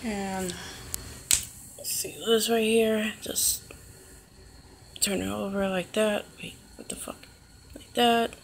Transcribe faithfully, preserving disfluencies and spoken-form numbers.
And let's see this right here. Just turn it over like that. Wait, what the fuck? Like that.